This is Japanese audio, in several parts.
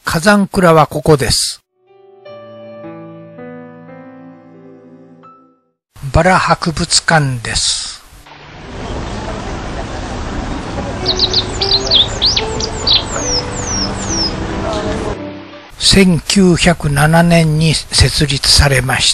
火山蔵はここです。バラ博物館です。1907年に設立されました。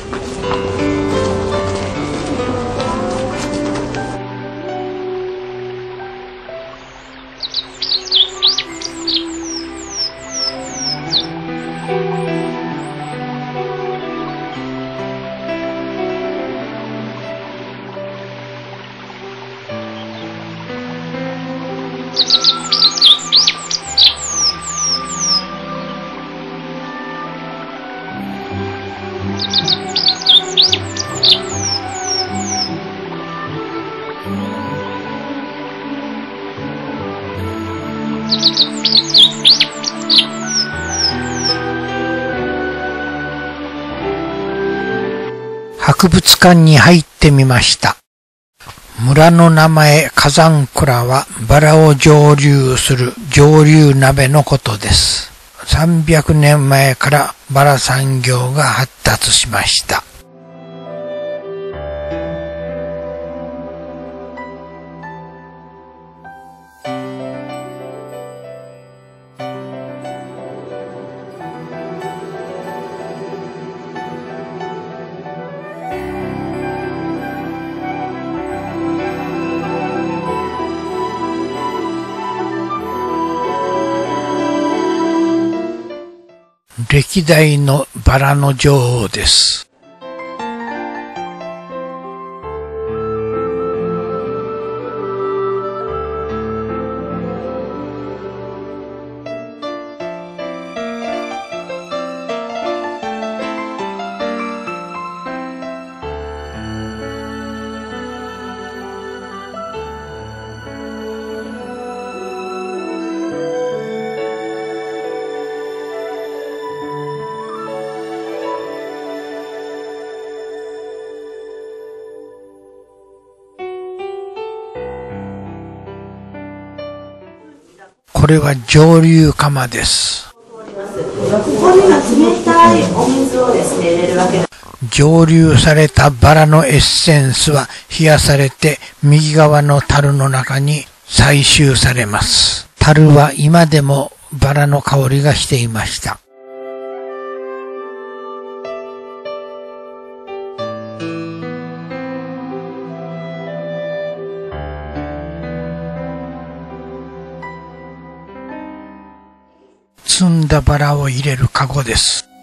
博物館に入ってみました。村の名前火山蔵はバラを蒸留する蒸留鍋のことです。300年前からバラ産業が発達しました。歴代のバラの女王です。これは蒸留釜です。 ここには冷たいお水をですね、入れるわけです。 蒸留されたバラのエッセンスは冷やされて右側の樽の中に採集されます。樽は今でもバラの香りがしていました。摘んだバラを入れるカゴです。